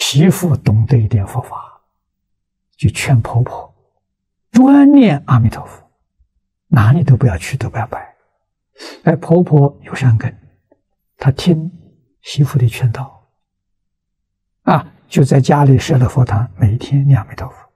媳妇懂得一点佛法，就劝婆婆专念阿弥陀佛，哪里都不要去，都不要拜。哎，婆婆有善根，她听媳妇的劝导，就在家里设了佛堂，每一天念阿弥陀佛，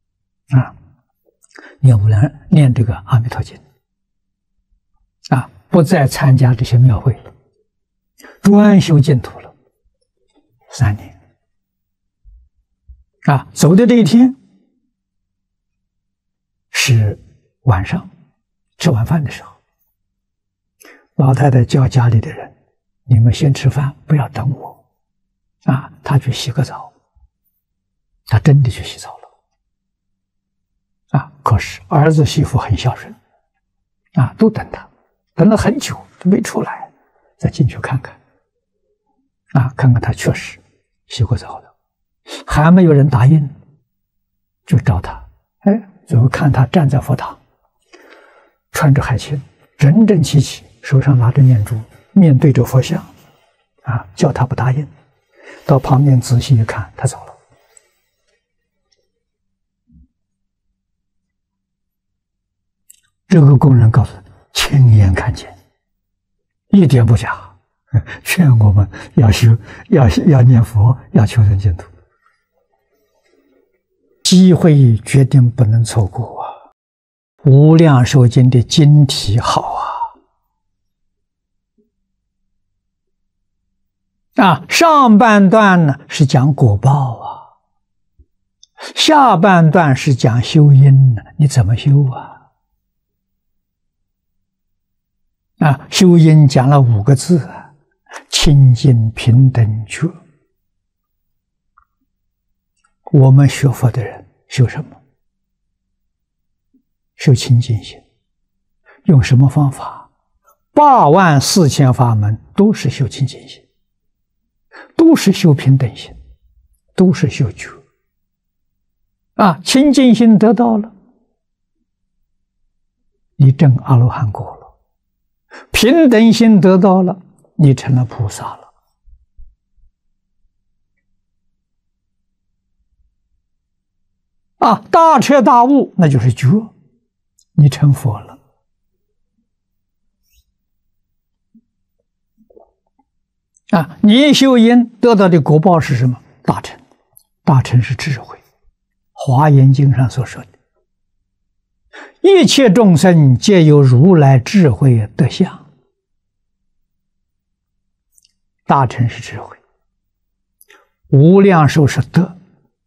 念这个阿弥陀经，不再参加这些庙会，专修净土了3年。走的这一天是晚上吃晚饭的时候，老太太叫家里的人：“你们先吃饭，不要等我。”她去洗个澡，她真的去洗澡了。可是儿子媳妇很孝顺，都等他，等了很久都没出来，再进去看看，看看他确实洗过澡了，还没有人答应，就找他。最后看他站在佛堂，穿着海青，整整齐齐，手上拿着念珠，面对着佛像，叫他不答应，到旁边仔细一看，他走了。这个工人告诉他，亲眼看见，一点不假，劝我们要修，要念佛，要求生净土。机会决定不能错过啊！无量寿经的经题好上半段呢是讲果报下半段是讲修因呢，你怎么修修因讲了5个字清净平等觉。我们学佛的人修什么？修清净心。用什么方法？84000法门都是修清净心，都是修平等心，都是修觉。清净心得到了，你证阿罗汉果了；平等心得到了，你成了菩萨了。大彻大悟，那就是觉，你成佛了。你修因得到的果报是什么？大乘，大乘是智慧。华严经上所说的，一切众生皆有如来智慧德相。大乘是智慧，无量寿是德，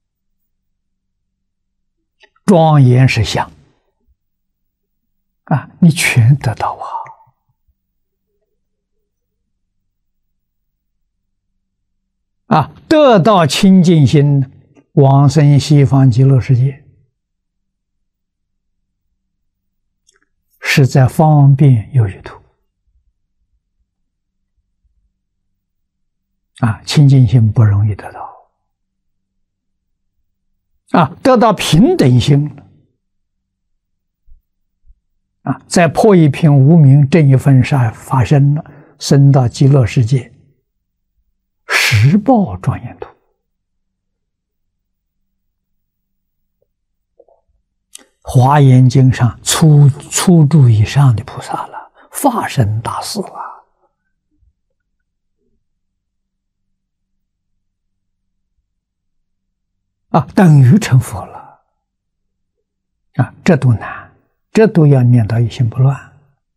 庄严是相，你全得到得到清净心，往生西方极乐世界，是在方便有余土。清净心不容易得到。得到平等心再破一品无明，正一分善发生了，升到极乐世界，十报庄严土。华严经上初住以上的菩萨了，法身大士等于成佛了这都难，这都要念到一心不乱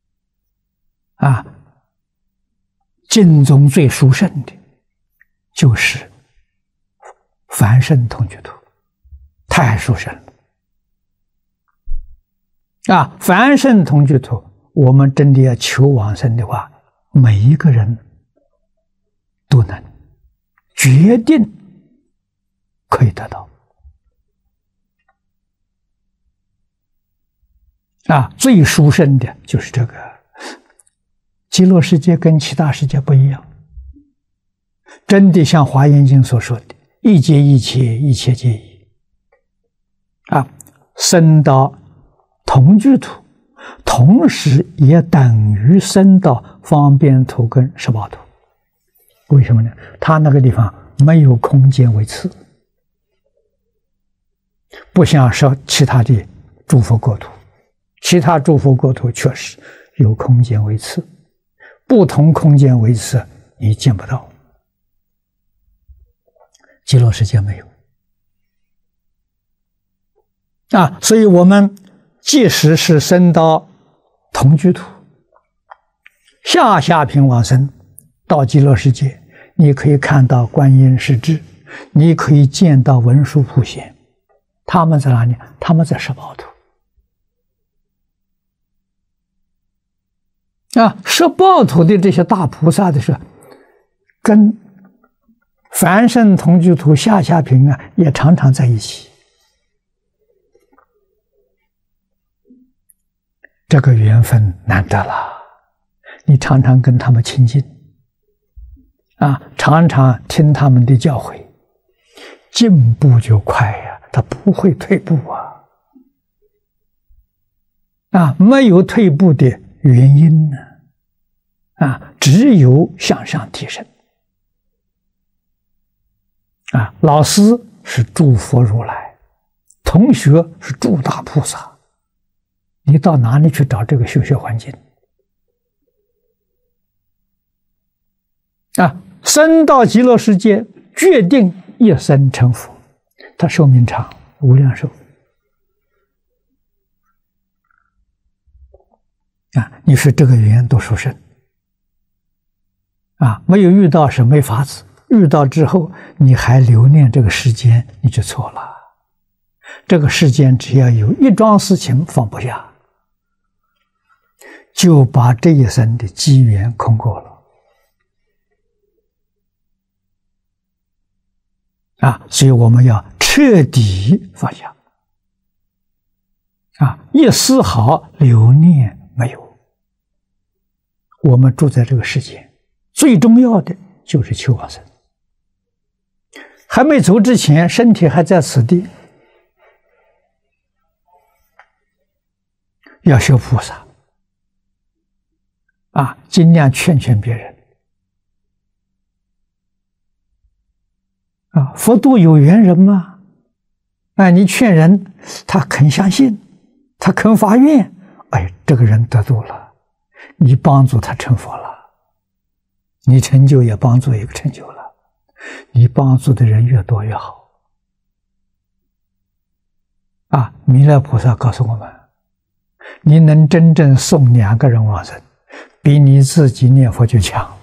经中最殊胜的就是凡圣同居土，太殊胜了凡圣同居土，我们真的要求往生的话，每一个人都能决定可以得到最殊胜的就是这个极乐世界，跟其他世界不一样，真的像华严经所说的，一切一切，一切皆一升到同居土，同时也等于升到方便土跟十报土。为什么呢？他那个地方没有空间为次，不像说其他的诸佛国土，其他诸佛国土确实有空间为次，不同空间为次你见不到，极乐世界没有啊。所以我们即使是生到同居土，下品往生到极乐世界，你可以看到观音势至，你可以见到文殊普贤，他们在哪里？他们在十报土啊。十报土的这些大菩萨的是跟凡圣同居土下品啊也常常在一起，这个缘分难得了，你常常跟他们亲近啊，常常听他们的教诲，进步就快呀，他不会退步啊，没有退步的原因呢啊，只有向上提升啊。老师是诸佛如来，同学是诸大菩萨，你到哪里去找这个修学环境啊？生到极乐世界，决定一生成佛，他寿命长，无量寿啊！你说这个缘多殊胜啊！没有遇到是没法子，遇到之后你还留恋这个世间，你就错了。这个世间只要有一桩事情放不下，就把这一生的机缘空过了啊！所以我们要彻底放下啊，一丝毫留念没有。我们住在这个世界，最重要的就是求往生。还没走之前，身体还在此地，要修菩萨啊，尽量劝别人啊。佛度有缘人嘛，啊，你劝人，他肯相信，他肯发愿，哎，这个人得度了，你帮助他成佛了，你成就也帮助一个成就了。你帮助的人越多越好啊！弥勒菩萨告诉我们，你能真正送2个人往生，比你自己念佛就强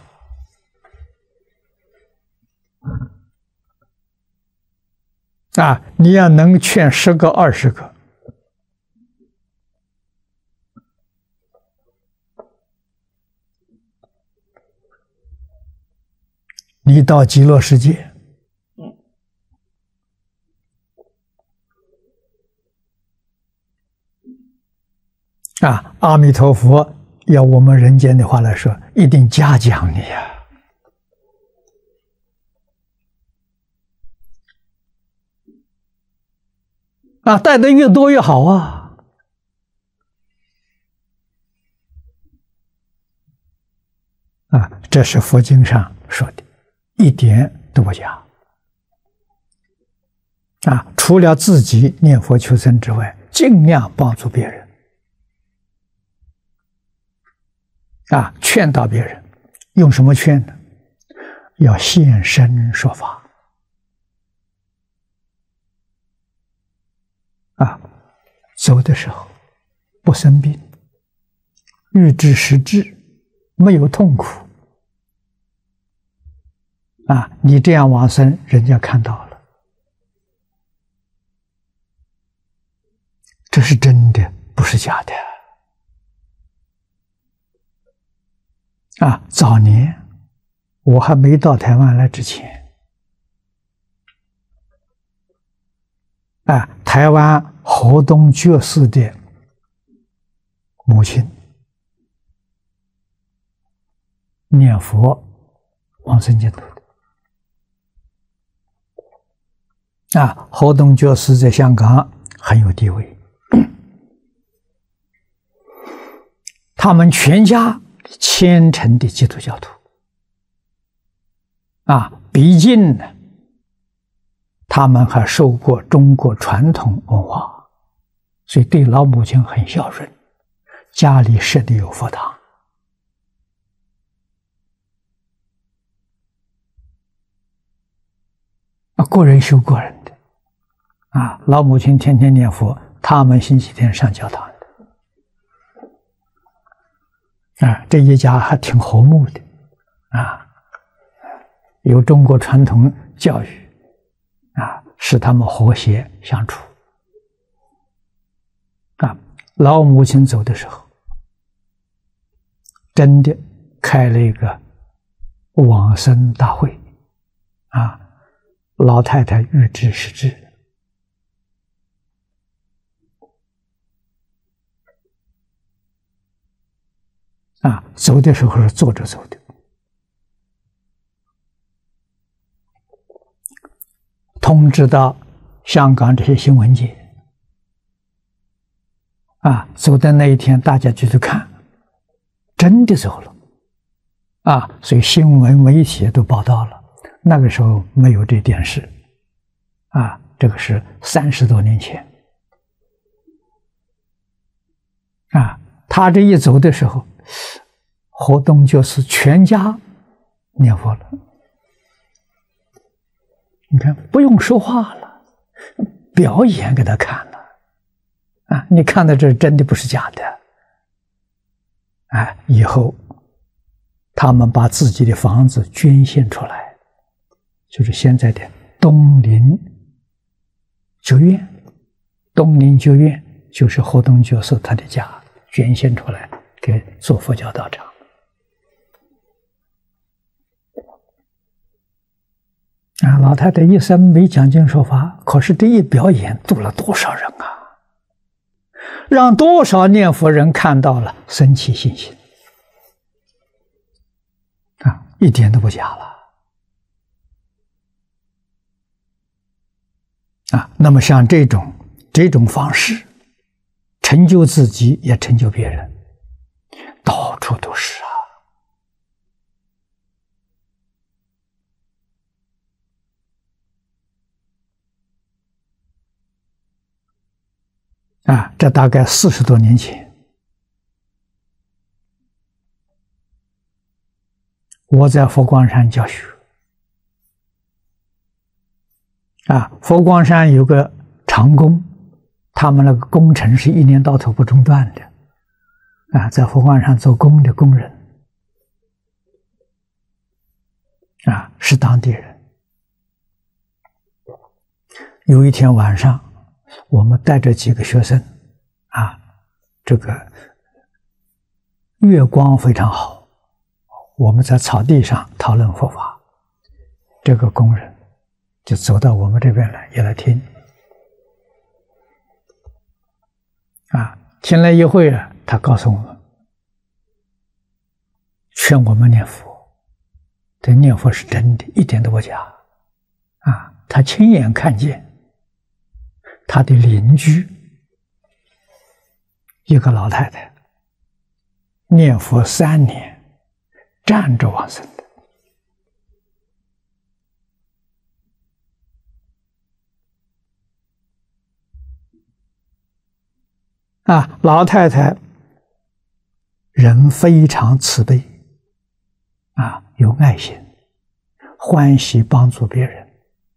啊！你要能劝10个20个，你到极乐世界啊，阿弥陀佛要我们人间的话来说，一定嘉奖你呀！啊，带的越多越好啊！啊，这是佛经上说的，一点都不假啊！除了自己念佛求生之外，尽量帮助别人啊，劝导别人。用什么劝呢？要现身说法啊！走的时候不生病，欲知实质，没有痛苦啊！你这样往生，人家看到了，这是真的，不是假的啊！早年我还没到台湾来之前啊，台湾河东觉寺的母亲念佛往生净土的啊，河东觉寺在香港很有地位，他们全家虔诚的基督教徒啊，毕竟他们还受过中国传统文化，所以对老母亲很孝顺，家里设的有佛堂。个人修个人的，老母亲天天念佛，他们星期天上教堂的，这一家还挺和睦的，有中国传统教育，使他们和谐相处。老母亲走的时候，真的开了一个往生大会，老太太预知时至，走的时候是坐着走的，通知到香港这些新闻界，走的那一天，大家就去看，真的走了，所以新闻媒体都报道了。那个时候没有这电视，这个是30多年前，他这一走的时候，活动就是全家念佛了。你看，不用说话了，表演给他看了，你看到这真的不是假的，以后他们把自己的房子捐献出来，就是现在的东林旧院，东林旧院就是活动教授他的家，捐献出来给做佛教道场。老太太一生没讲经说法，可是这一表演度了多少人让多少念佛人看到了，生起信心，一点都不假了。那么像这种方式，成就自己也成就别人，到处都是这大概40多年前，我在佛光山教学，佛光山有个长工，他们那个工程是一年到头不中断的，在佛光山做工的工人，是当地人。有一天晚上，我们带着几个学生，这个月光非常好，我们在草地上讨论佛法，这个工人就走到我们这边来，也来听。听了一会儿，他告诉我们，劝我们念佛。这念佛是真的，一点都不假。他亲眼看见他的邻居一个老太太念佛3年，站着往生的。老太太人非常慈悲，有爱心，欢喜帮助别人，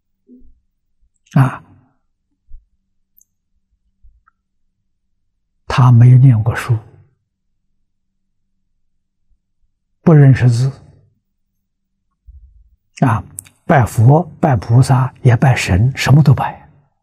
他没有念过书，不认识字，拜佛拜菩萨也拜神，什么都拜。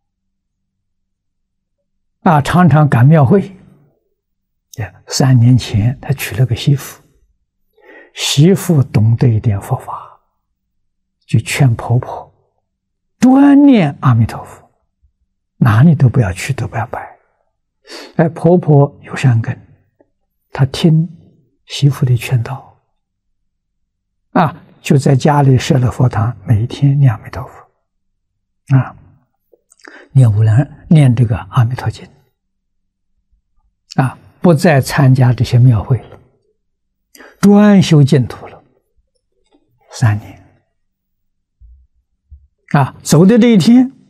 常常赶庙会。3年前他娶了个媳妇，媳妇懂得一点佛法，就劝婆婆专念阿弥陀佛，哪里都不要去，都不要拜。婆婆有善根，她听媳妇的劝导，就在家里设了佛堂，每天念阿弥陀佛，念这个阿弥陀经，不再参加这些庙会了，专修净土了3年。走的这一天，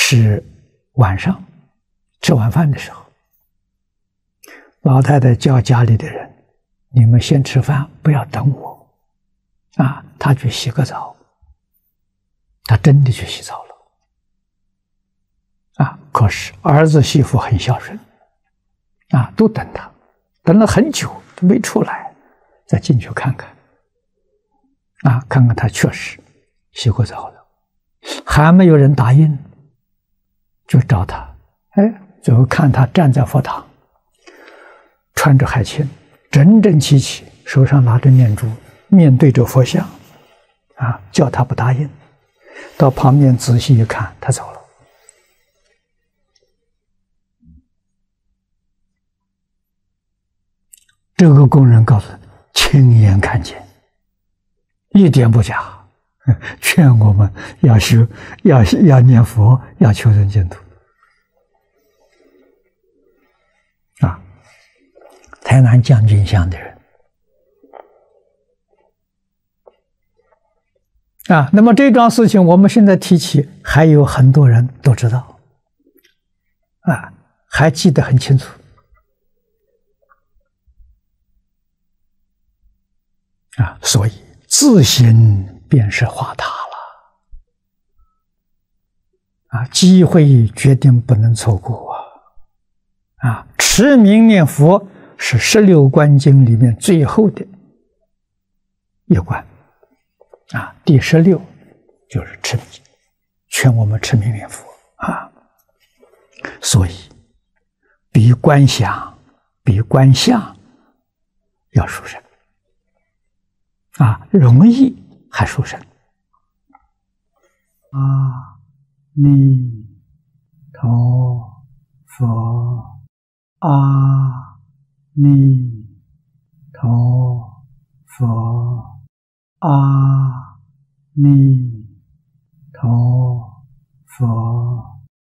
是晚上吃晚饭的时候，老太太叫家里的人：“你们先吃饭，不要等我。”啊，她去洗个澡，她真的去洗澡了。啊，可是儿子媳妇很孝顺，啊，都等他，等了很久都没出来，再进去看看。啊，看看他确实洗过澡了，还没有人答应，就找他。哎，最后看他站在佛堂，穿着海青，整整齐齐，手上拿着念珠，面对着佛像，啊，叫他不答应，到旁边仔细一看，他走了。这个工人告诉他，亲眼看见，一点不假，劝我们要修，要念佛，要求生净土。啊，台南将军乡的人。啊，那么这桩事情我们现在提起，还有很多人都知道，啊，还记得很清楚。啊，所以自心便是化塔了。啊，机会决定不能错过啊！啊，持名念佛是16观经里面最后的一关。啊，第16就是持名，劝我们持名念佛啊。所以，比观想、比观相要殊胜。啊，容易还殊胜。阿弥陀佛，阿弥陀佛，阿弥